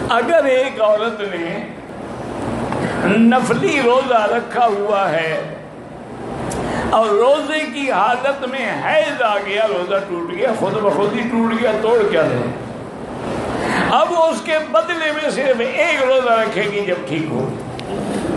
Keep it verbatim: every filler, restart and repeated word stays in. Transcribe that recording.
अगर एक औरत ने नफली रोजा रखा हुआ है और रोजे की हालत में हैज आ गया, रोजा टूट गया, खुद ब खुद ही टूट गया, तोड़ क्या दे, अब वो उसके बदले में सिर्फ एक रोजा रखेगी जब ठीक हो।